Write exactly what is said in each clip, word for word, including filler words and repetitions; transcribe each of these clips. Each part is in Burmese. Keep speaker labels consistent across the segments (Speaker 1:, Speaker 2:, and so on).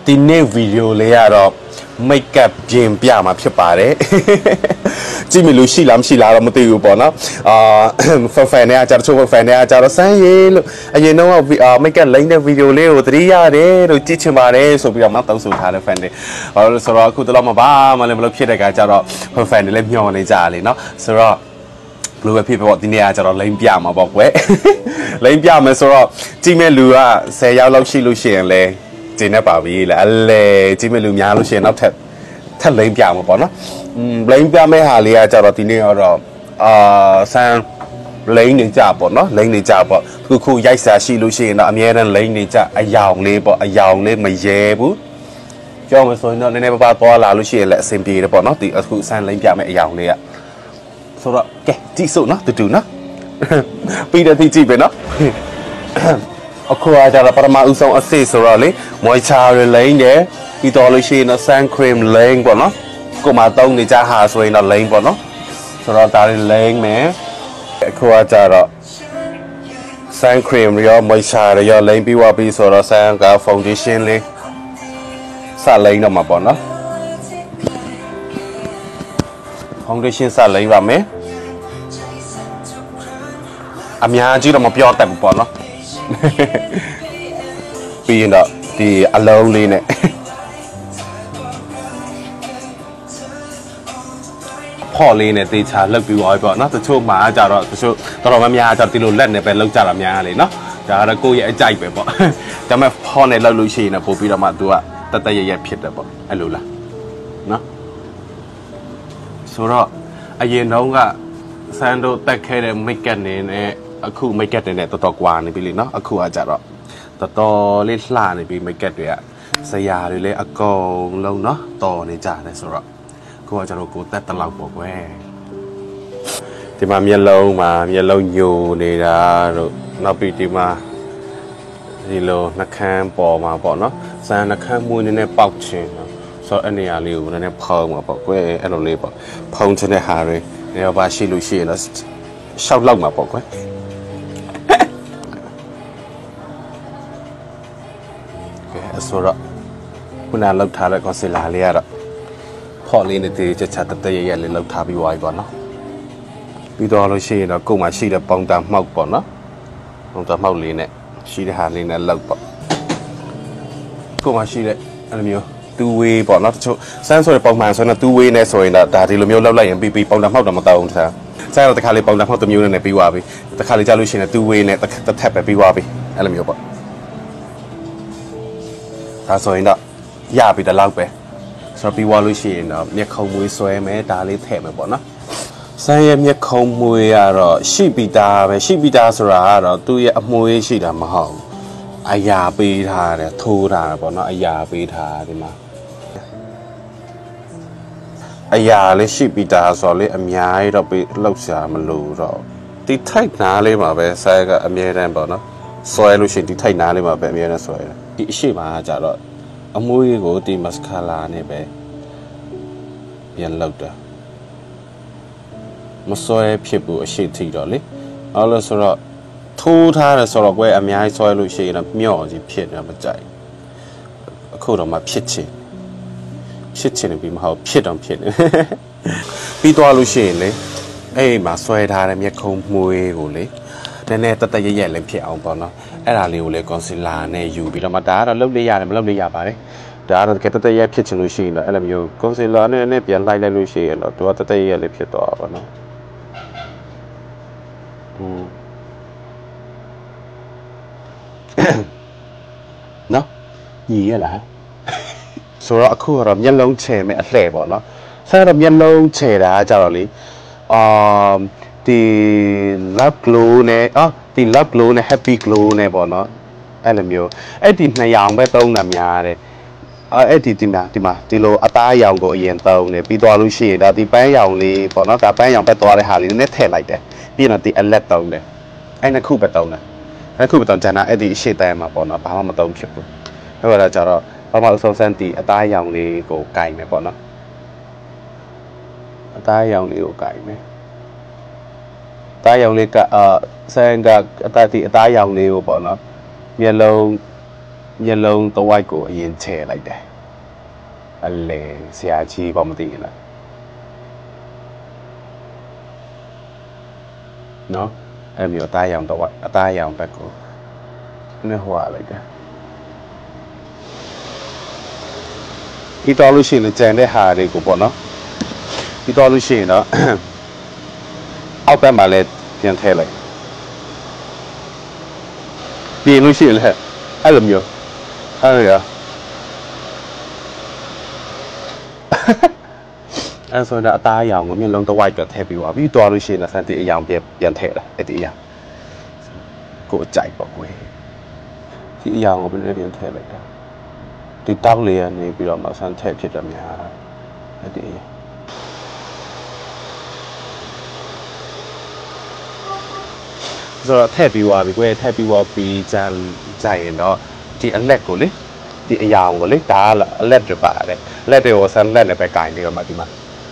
Speaker 1: ဒီနေ့ဗီဒီယိုလေးကတော့ make up ပြင်ပြမှာဖြစ်ပါတယ်ကြည့်မလို့ရှိလားမရှိလားတော့မသိဘူးပေါ့နော်အာ fan တွေကကြာတချို့ fan တွေကကြာတော့စမ်းရေးလို့အရင်တော့ make up လိမ့်တဲ့ဗီဒီယိုလေးကိုသတိရတယ်လို့ကြည့်ချင်ပါတယ်ဆိုပြီးတော့မှတောင်းဆိုထားတဲ့ fan တွေဟောလို့ဆိုတော့အခုတော့မပါမလည်းမလို့ဖြစ်တဲ့ကကြာတော့ fan တွေလည်းမျှော်နေကြတယ်နော်ဆိုတော့ဘလို့ပဲဖြစ်ပေါ့ဒီနေ့ကကျတော့လိမ့်ပြမှာပေါ့ကွယ်လိမ့်ပြမယ်ဆိုတော့ကြည့်မဲ့လူကဆယ်ယောက်လောက်ရှိလို့ရှိရင်လဲကျင်းနေပါပြီလေအလဲကြည့်မဲ့လူများလို့ရှိရင်နောက်ထပ်ထပ်လိမ့်ပြမှာပေါ့နော်อืมလိမ့်ပြမဲ့ဟာလေးကကျတော့ဒီနေ့ကတော့အာဆန်လိမ့်နေကြပေါ့နော်လိမ့်နေကြပေါ့ခုခုရိုက်စားရှိလို့ရှိရင်တော့အများနဲ့လိမ့်နေကြအယောင်လေးပေါ့အယောင်လေးမရဲဘူးကြောက်မဆိုရင်တော့နည်းနည်းပါးပါးသွားလာလို့ရှိရင်လည်းအဆင်ပြေတယ်ပေါ့နော်ဒီအခုဆန်လိမ့်ပြမဲ့အယောင်လေးကဆိုတော့ကဲကြည့်စို့နော်တူတူနော်ပြီးတော့ကြည့်ပဲနော်အခုကကြတော့ပထမဦးဆုံးအစစ်ဆိုတော့လေ moisture လိမ့်တယ်ပြီးတော့လို့ရှိရင်တော့ sun cream လိမ့်ပေါ့နော်ကိုမှသုံးနေကြဟာဆိုရင်တော့လိမ့်ပေါ့နော်ဆိုတော့ဒါလေးလိမ့်မယ်အခုကကြတော့ sun cream ရော moisture ရောလိမ့်ပြီးသွားပြီဆိုတော့ sun က foundation လေးစလိမ့်တော့မှာပေါ့နော် foundation စလိမ့်ပါမယ်အများကြီးတော့မပြောတတ်ဘူးပေါ့နော်ပြီးရင်တော့ဒီအလုံးလေးနဲ့ဖော်လေးနဲ့တေချာလှုပ်ပြီးသွားပြီပေါ့နော်တချို့မှာကြတော့တချို့တော်တော်များများကြတော့ဒီလိုလက်နဲ့ပဲလှုပ်ကြတာများလေနော်ဒါကတော့ကိုယ့်ရဲ့အကြိုက်ပဲပေါ့ဒါပေမဲ့ဖော်နဲ့လှုပ်လို့ရှိရင်ပို့ပြီးတော့မှ तू ကတတ်တရရဖြစ်တယ်ပေါ့အဲ့လိုလားနော်ဆိုတော့အရင်တုန်းကဆန်တို့တက်ခဲ့တဲ့ make up နေနဲ့အခု make up တွေနဲ့တော်တော်ကွာနေပြီလေနော်အခုကကြတော့တော်တော်လေးလှနေပြီ make up တွေကဆရာတွေလည်းအကုန်လုံးနော်တော်နေကြတယ်ဆိုတော့ကိုကကျတော့ကိုတက်တလောက်ပေါ့ကွယ်ဒီမှာမျက်လုံးမှာမျက်လုံးညိုနေတာတို့နောက်ပြီးဒီမှာဒီလိုနှကန်းပေါ်မှာပေါ့နော်စမ်းနှကန်းမွေးနေနဲ့ပေါက်ချင်းနော်ဆိုတော့အဲ့နေရာလေးကိုနည်းနည်းဖုံးမှာပေါ့ကွယ်အဲ့လိုလေးပေါ့ဖုံးချင်တဲ့ဟာတွေနေရာပါရှိလို့ရှိရင်တော့ရှောက်လောက်မှာပေါ့ကွယ်ဆိုတော့ခုနလောက်ထားတဲ့ concealer လေးကတော့ဖော်လေးနဲ့တေးချက်ချက်တရရလေးလောက်ထားပြီးသွားပြီပေါ့နော်ပြီးတော့လို့ရှိရင်တော့ကိုယ်မှာရှိတဲ့ပုံတံမှောက်ပေါ့နော်ပုံတံမှောက်လေးနဲ့ရှိတဲ့ဟာလေးနဲ့လောက်ပေါ့ကိုယ်မှာရှိတဲ့အဲ့လိုမျိုး two way ပေါ့နော်တချို့စမ်းဆိုတဲ့ပုံမှန်ဆိုရင် two way နဲ့ဆိုရင်တော့ဒါဒီလိုမျိုးလောက်လိုက်ရင်ပြီးပြီးပုံတံမှောက်တော့မတောင်းဘူးထားစမ်းတော့တစ်ခါလေးပုံတံမှောက်တစ်မျိုးနဲ့ပြီးသွားပြီတစ်ခါလေးကြာလို့ရှိရင် two way နဲ့တစ်ထပ်ပဲပြီးသွားပြီအဲ့လိုမျိုးပေါ့ဒါဆိုရင်တော့ရပြီတလောက်ပဲဆိုတော့ပြီးသွားလို့ရှိရင်တော့မျက်ခုံးမွေးဆွဲမယ်ဒါလေးထည့်မယ်ပေါ့နော်စမ်းရဲ့မျက်ခုံးမွေးကတော့ရှိပီတာပဲရှိပီတာဆိုတာကတော့သူ့ရဲ့အမွေးရှိတာမဟုတ်အရာပေးထားတယ်ထိုးထားတယ်ပေါ့နော်အရာပေးထားဒီမှာအရာလေးရှိပီတာဆိုတော့လေအများကြီးတော့ပေးလှုပ်ရှားမလို့တော့ဒီထိုက်နားလေးမှာပဲစမ်းကအမြဲတမ်းပေါ့နော်ဆွဲလို့ရှိရင်ဒီထိုက်နားလေးမှာပဲအမြဲတမ်းဆွဲတယ်ဒီအရှိမကြတော့အမွေးကိုဒီမစကာလာနဲ့ပဲပြန်လောက်တာမဆွဲဖြစ်ဘူးအရှိထိတော့လေအဲ့လိုဆိုတော့ထိုးထားတယ်ဆိုတော့ကွယ်အများကြီးဆွဲလို့ရှိရင်တော့မျော့ကြီးဖြစ်နေမကြိုက်အခုတော့မှဖြစ်ချင်ဖြစ်ချင်ပြီးမဟုတ်ဖြစ်တော့ဖြစ်နေပြီးသွားလို့ရှိရင်လေအဲ့မှာဆွဲထားတဲ့မျက်ခုံးမွေးကိုလေနည်းနည်းတတရရက်လည်းဖြစ်အောင်ပေါ့နော်အဲ့ဒါလေးကိုလည်း concealer နဲ့ယူပြီးတော့မှဒါကတော့လုပ်လေးရတယ်မလုပ်လေးရပါတယ်ဒါကတော့တကယ်တတရက်ဖြစ်ချင်လို့ရှိရင်တော့အဲ့လိုမျိုး concealer နဲ့နဲ့ပြန်လိုက်လိုက်လို့ရှိရင်တော့သူကတတရက်လေးဖြစ်သွားပါတော့နော်နော်ညီရလားဆိုတော့အခုကတော့မျက်လုံးချယ်မယ်အလှဲ့ပေါ့နော်ဆက်တော့မျက်လုံးချယ်တာကြတော့လေအာဒီ love glow နဲ့အော်ဒီ love glow နဲ့ happy glow နဲ့ပေါ့နော်အဲ့လိုမျိုးအဲ့ဒီနှစ်ရောင်ပဲသုံးတာများတယ်အဲ့ဒီဒီမှာဒီမှာဒီလိုအသားရောင်ကိုအရင်သုံးတယ်ပြီးသွားလို့ရှိရင်ဒါဒီပန်းရောင်လေးပေါ့နော်ဒါပန်းရောင်ပဲသွားတဲ့ဟာလေးနည်းနည်းထည့်လိုက်တယ်ပြီးတော့ဒီအလက်သုံးတယ်အဲ့နှစ်ခုပဲသုံးတယ်အဲ့ခုပဲသုံးဂျန်နာအဲ့ဒီအရှိတန်းမှာပေါ့နော်ဘာမှမသုံးဖြစ်ဘူးအဲ့ဒါကြတော့ဘာမှအဆုံးစမ်းဒီအသားရောင်လေးကိုကင်မယ်ပေါ့နော်အသားရောင်လေးကိုကင်မယ်သားရောင်လေးကအာဆန်ကအသားဒီအသားရောင်လေးကိုပေါ့နော်မျက်လုံးမျက်လုံးတစ်ဝိုက်ကိုအရင်ချဲလိုက်တယ်အလေဆရာကြီးဘာမသိဘူးလားနော်အဲ့မျိုးအသားရောင်တစ်ဝိုက်အသားရောင်ဘက်ကိုနဲ့ဟွာလိုက်တယ်ဒီတော်လို့ရှိရင်ကြံတဲ့ဟာတွေကိုပေါ့နော်ဒီတော်လို့ရှိရင်တော့အောက်ဘက်မှာလည်းပြန်ထည့်လိုက်ပြင်လို့ရှိရင်လည်းအဲ့လိုမျိုးအဲ့လိုရအဲ့ဆိုတော့အသားအရောင်ကိုမျက်လုံးတစ်ဝိုက်တော့ထည့်ပြီးသွားပြီးတော်လို့ရှိရင်လည်းစတဲ့ အရောင်ပြန်ပြန်ထည့်လာအဲ့ဒီအရောင်ကိုအကြိုက်ပေါ့ကွယ်ဒီအရောင်ကိုပြန်ပြန်ထည့်လိုက်တာဒီတောက်လေးကနေပြီးတော့မှဆန်းထည့်ဖြစ်တယ်များအဲ့ဒီဆိုတော့ထည့်ပြီးသွားပြီကွယ်ထည့်ပြီးသွားပြီးကြကြရင်တော့ဒီအလက်ကိုလေဒီအရာကိုလေဒါကအလက်တွေပါတယ်လက်တွေကိုဆန်းလက်နဲ့ပဲကင်ပြီးတော့မှဒီမှာ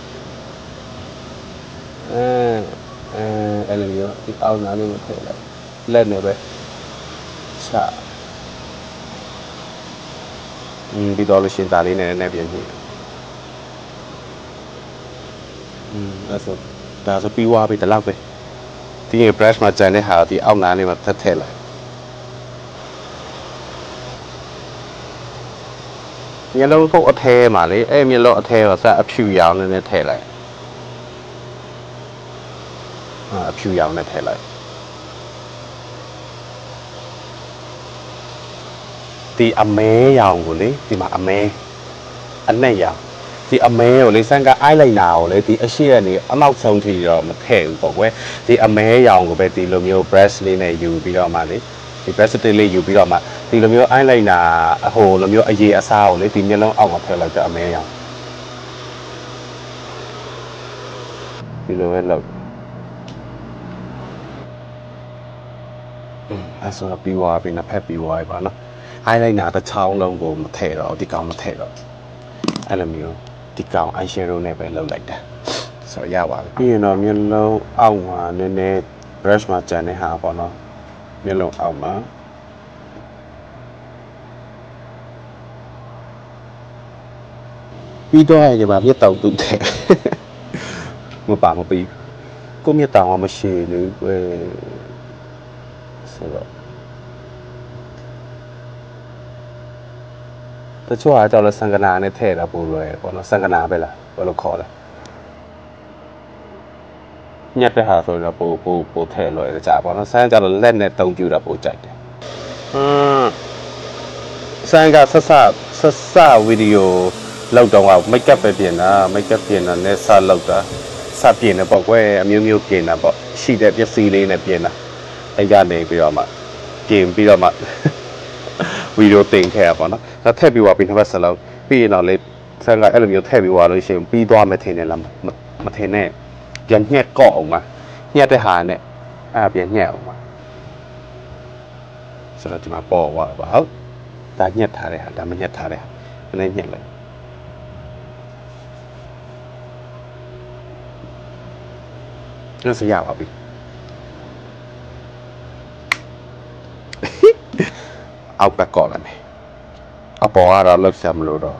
Speaker 1: အဲအဲအဲ့လိုမျိုးဒီအောက်နားလေးကိုထည့်လိုက်လက်နဲ့ပဲချอืมပြီးတော့လို့ရှင်သားလေးနဲ့နဲ့ပြင်ပြီးอืมအဲ့ဆိုဒါဆိုပြီးသွားပြီတလောက်ပဲဒီ brush မှာကျန်တဲ့ဟာဒီအောက်နားလေးမှာထပ်ထည့်လိုက်မျက်လုံးကုတ်အထဲမှာလေအဲ့မျက်လုံးအထဲကိုစအဖြူရောင်နဲ့ထည့်လိုက်အဖြူရောင်နဲ့ထည့်လိုက်ဒီအမဲရောင်ကိုလေဒီမှာအမဲအနက်ရောင်ဒီအမဲကိုလေဆန်ကအိုက်လိုက်နာကိုလေဒီအရှိကနေအနောက်ဆုံးထိတော့မထည့်ဘူးပေါ့ကွယ်ဒီအမဲရောင်ကိုပဲဒီလိုမျိုး brush လေးနဲ့ယူပြီးတော့မှလေဒီ brush လေးယူပြီးတော့မှဒီလိုမျိုးအိုက်လိုက်နာဟိုလိုမျိုးအရေအစားကိုလေဒီမျက်လုံးအောက်မှာထည့်လိုက်တဲ့အမဲရောင်ဒီလိုပဲလုပ်အဲ့ဆိုတော့ပြီးသွားပြီနှစ်ဖက်ပြီးသွားပြီပါနော်အိုက်လိုက်နာတစ်ချောင်းလုံးကိုမထည့်တော့ဒီကောင်မထည့်တော့အဲ့လိုမျိုးဒီကောင် eyeshadow နဲ့ပဲလုပ်လိုက်တာဆိုရပါပြီပြီးရင်တော့မျက်လုံးအောက်မှာနည်းနည်း brush မှာကျန်တဲ့ဟာပေါ့နော်မျက်လုံးအောက်မှာပြီးတော့ရင်ပါမျက်တောင်တူတယ်မပါမပြီးကိုမျက်တောင်ကမရှိဘူးကွယ်ဆိုတော့တချို့အားကြောင့်လည်းစံကနာနဲ့ထည့်တာပို့လွယ်ပေါ့နော်စံကနာပဲလားဘယ်လိုခေါ်လဲညက်တဲ့ဟာဆိုတော့ပို့ပို့ပို့ထည့်လွယ်ကြပါတော့စံကြတော့လက်နဲ့တုံးပြူတာပို့ကြိုက်တယ်ဟမ်စံကဆက်ဆက်ဆက်ဆက်ဗီဒီယိုလောက်တော့ကမိတ်ကပ်ပဲပြင်တာမိတ်ကပ်ပြင်တာနဲ့စလောက်တာစပြင်တယ်ပေါ့ကွယ်အမျိုးမျိုးပြင်တာပေါ့ရှိတဲ့ပစ္စည်းလေးနဲ့ပြင်တာအဲ့ကနေပြီးတော့မှပြင်ပြီးတော့မှဗီဒီယိုတင်ခဲ့ရပါတော့ဒါထည့်ပြီးသွားပြီးနှစ်ဖက်စလုံးပြီးရင်တော့လေဆန်ကအဲ့လိုမျိုးထည့်ပြီးသွားလို့ရှိရင်ပြီးသွားမယ်ထင်တယ်လားမထင်နဲ့ပြန်ညှက်ကော့အောင်ပါညှက်တဲ့ဟာနဲ့အဲ့ပြန်ညှက်အောင်ပါဆိုတော့ဒီမှာပေါ်သွားပါဟုတ်ဒါညှက်ထားတဲ့ဟာဒါမညှက်ထားတဲ့ဟာနည်းညှက်လိုက်ဒါဆိုရပါပြီအောက်ဘက်ကော့လာမယ်အပေါ်ကတော့လောက်ဆံမလို့တော့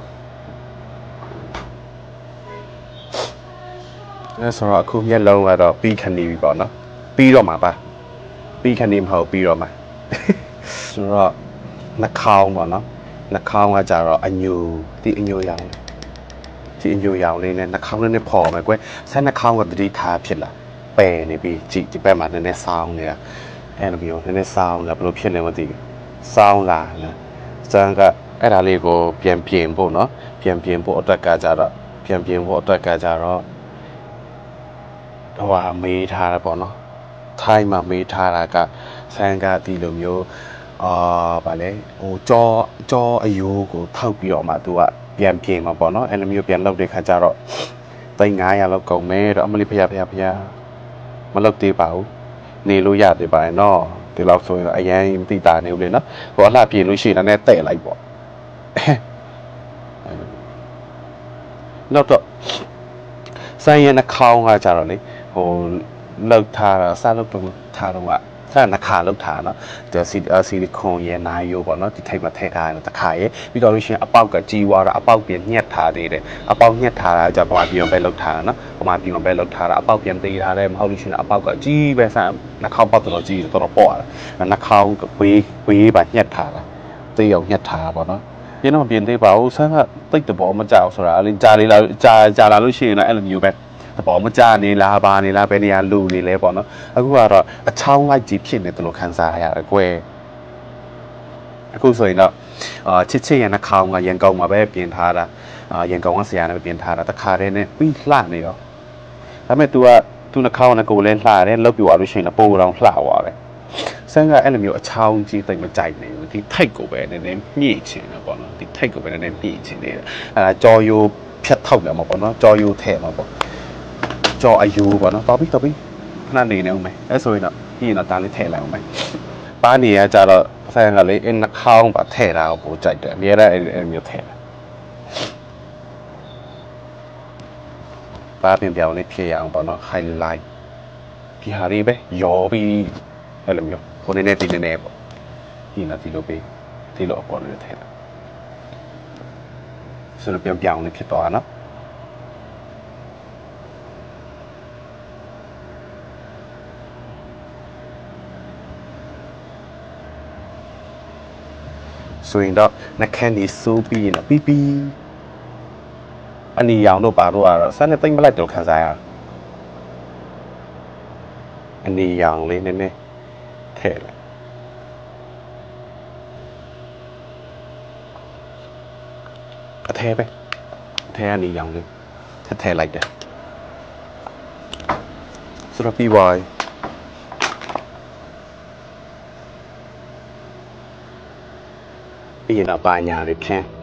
Speaker 1: အဲဆိုတော့အခုမျက်လုံးကတော့ပြီးခဏနေပြီပေါ့နော်ပြီးတော့မှာပါပြီးခဏနေမဟုတ်ပြီးတော့မှာဆိုတော့နှာခေါင်းပေါ့နော်နှာခေါင်းကကြတော့အညူဒီအညူရောင်ဒီအညူရောင်လေးနဲ့နှာခေါင်းလေးနဲ့ပေါ်မယ်ကွယ်ဆက်နှာခေါင်းကတတိထားဖြစ်လာပယ်နေပြီကြည့်ဒီဘက်မှာနည်းနည်းဆောင်းနေတာအဲ့လိုမျိုးနည်းနည်းဆောင်းလာဘယ်လိုဖြစ်လဲမသိဘူးဆောင်းလာလားစံကအဲ့ဒါလေးကိုပြန်ပြင်ဖို့နော်ပြန်ပြင်ဖို့အတွက်ကကြတော့ပြန်ပြင်ဖို့အတွက်ကကြတော့ဟိုဟာမေးထားတာပေါ့နော်ထိုင်းမှာမေးထားတာကဆန်ကဒီလိုမျိုးအာဗာလဲဟိုကြောကြောအယိုးကိုထောက်ပြီးတော့မှသူကပြန်ပြင်မှာပေါ့နော်အဲ့လိုမျိုးပြန်လုပ်တဲ့ခါကျတော့သိန်း၅ရာလောက်ကုန်မယ်တော့အမလေးဖျားဖျားဖျားမလုပ်သေးပါဘူးနေလို့ရသေးပါရဲ့နော်ဒီလောက်ဆိုရင်အရန်မသိတာနေဦးလေနော်ဟိုအလှပြင်လို့ရှိရင်လည်းတဲ့လိုက်ပေါ့နောက်တော့ဆိုင်ရနှာခေါင်းကကြတော့လေဟိုလောက်ထားတာစားလောက်တော့ထားတော့ကถ้านักข่าวลูกฐานเนาะเดี๋ยวซิซิลิโคนเย็นนายอยู่บ่เนาะที่ไทยมาเทศได้เนาะตะขายพี่ตอนนี้เชื่ออาเป้ากับจีวาระอาเป้าเปลี่ยนเงียบทาดีเลยอาเป้าเงียบทาจะประมาณปีมันไปลูกฐานเนาะประมาณปีมันไปลูกฐานอาเป้าเปลี่ยนตีทาได้มาเอาดิฉันอาเป้ากับจีไปซะนักข่าวเป้าตัวจีตัวปอดนักข่าวกับวีวีแบบเงียบทาตีเอาเงียบทาบ่เนาะยันมันเปลี่ยนตีเปล่าซะก็ติดตัวบอกมันจะเอาสุราลินจาลีเราจาจาลาลุชินะเอลมิวแบบแต่บอกมันจานี่ลาบานี่ลาเป็นยาลูนี่เลยบอกเนาะအခုကတော့အချောင်းလိုက်ကြီးဖြစ်နေတယ်လို့ခံစားရတယ်ကွယ်အခုဆိုရင်တော့အာချစ်ချစ်ရနှခေါင်းကရန်ကုန်မှာပဲပြင်ထားတာအာရန်ကုန်ကဆရာနဲ့ပြင်ထားတာတခါတည်းနဲ့ပြီးလှနေရောဒါပေမဲ့ तू က तू နှခေါင်းနဲ့ကိုယ်လဲလှတယ်လောက်ပြသွားလို့ရှိရင်ပိုးတောင်လှသွားတယ်ဆန်းကအဲ့လိုမျိုးအချောင်းကြီးတိတ်မကြိုက်နိုင်ဘူးဒီထိတ်ကိုပဲနည်းနည်းမြင့်ချင်တယ်ပေါ့နော်ဒီထိတ်ကိုပဲနည်းနည်းမြင့်ချင်တယ်အဲဒါကြော်ယိုဖြတ်ထောက်တယ်မှာပေါ့နော်ကြော်ယိုထဲမှာပေါ့ကြော်အယူပေါ့နော်တော်ပြီတော်ပြီခဏနေနေအောင်မယ်အဲဆိုရင်တော့ပြီးရင်တော့ဒါလေးထည့်လိုက်အောင်မယ်ပါနေရကြတော့ဆန်းကလေအနှခေါင်းပါထည့်တာကိုပိုကြိုက်တယ်အများနဲ့အဲ့မျိုးထည့်တယ်ပါပြင်ပြောင်းလေးဖြည့်ရအောင်ပေါ့နော် highlight ဒီဟာလေးပဲရောပြီးအဲ့လိုမျိုးကိုနေနေဒီနေနေပေါ့ဒီနာဒီလိုပေးဒီလိုအပေါ်လေးထည့်တာဆိုတော့ပြောင်းပြောင်းလေးဖြစ်သွားတာနော်ဆိုရင်တော့နှခမ်းဒီစိုးပြီးရင်တော့ပြီးပြီးအနီရောင်တို့ပါတော့ကတော့စမ်းနဲ့တိတ်မလိုက်တော့ခံစားရအနီရောင်လေးနည်းနည်းထည့်လိုက်အထဲပဲအထဲအနီရောင်လေးထည့်ထည့်လိုက်တယ်ဆိုတော့ပြီးပါပြီးရင်တော့ပါညာလေးခင်း